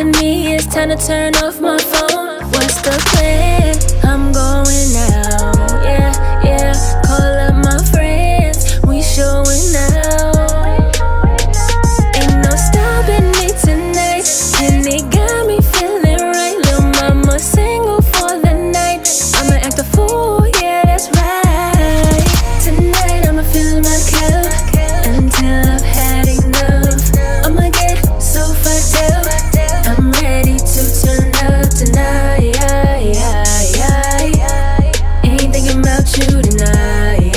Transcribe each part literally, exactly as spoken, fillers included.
telling me it's time to turn off my phone. What's the plan? I'm going out, yeah, yeah. Call up my friends, we showing out. Ain't no stopping me tonight, and it got me feeling right. Lil' mama single for the night, I'ma act a fool, yeah, that's right. Tonight I'ma fill my cup until I've had enough. I'ma get so fucked up, I'm ready to turn up tonight. Ain't thinking about you tonight.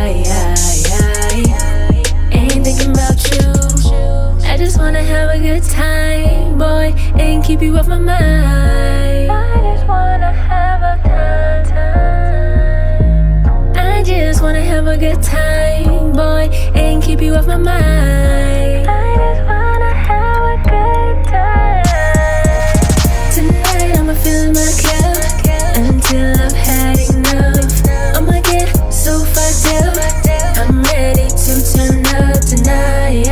Ain't thinking about you. I just wanna have a good time, boy, and keep you off my mind. I just wanna have a good time. I just wanna have a good time, boy, and keep you off my mind. I just wanna have a good time. Tonight I'ma fill my cup until I've had enough. I'ma get so fucked up, I'm ready to turn up tonight.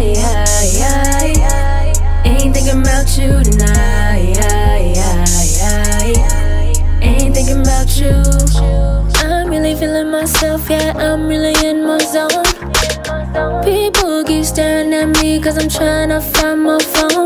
Ain't thinking about you tonight. Ain't thinking about you. I'm really feeling myself, yeah, I'm really in my zone. People keep staring at me cause I'm trying to find my phone.